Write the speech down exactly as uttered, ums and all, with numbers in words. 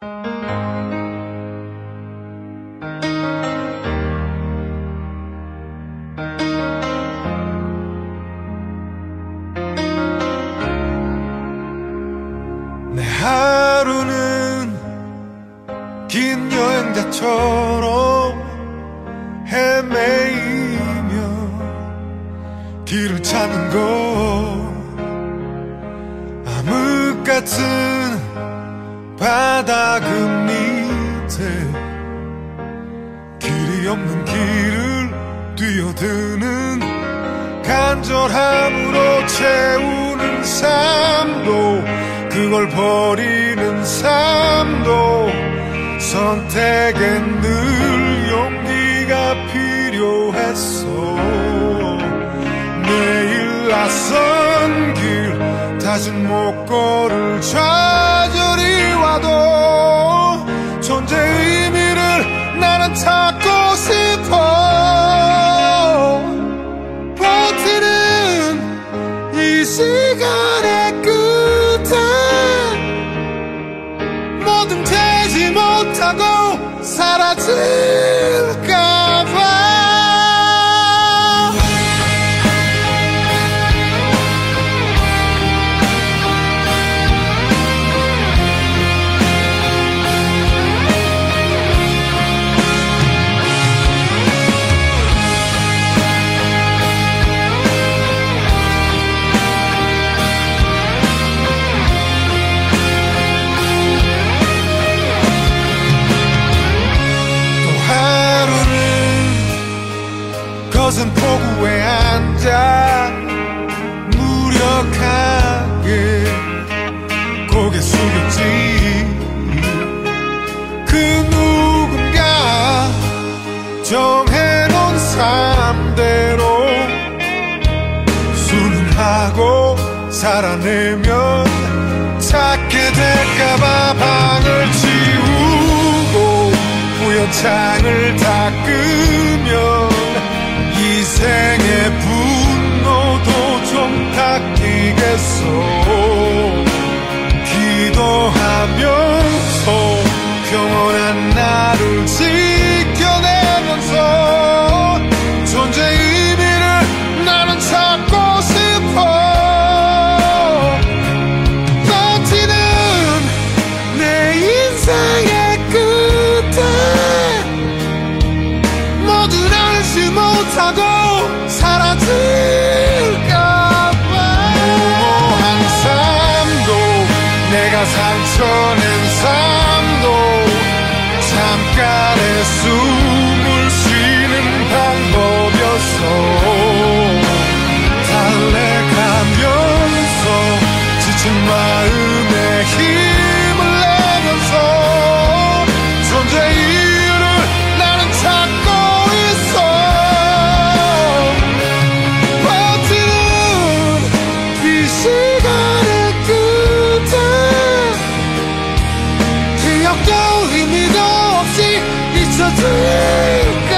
내 하루는 긴 여행자처럼 헤매이며 길을 찾는 것, 암흑 같은 바다 그 밑에 길이 없는 길을 뛰어드는 간절함으로 채우는 삶도, 그걸 버리는 삶도 선택엔 늘 용기가 필요했어. 매일 낯선 길 다신 못 걸을 좌절이 와도 존재의 의미를 나는 찾고 싶어. 버티는 이 시간의 끝에 뭐든 되지 못하고 사라질까봐. 거센 폭우에 앉아 무력하게 고개 숙였지. 그 누군가 정해놓은 삶대로 순응하고 살아내면 찾게 될까봐 방을 치우고 부연창을 닦으면 인생의 분노도 좀 닦이겠어. 기도하면서 평온한 나를 지켜내면서 존재의 의미를 나는 찾고 싶어. 버티는 내 인생의 끝에 모든 알지 못하고 사라질까봐. 무모한 삶도 내가 상처낸 삶도 잠깐의 숨을 쉬는 방법이었어. 달래가면서 지친 마음에 힘을 내면서 존재의 이유를 나는 찾고 있어. 시간의 끝에 기억도 의미도 없이 잊혀질까.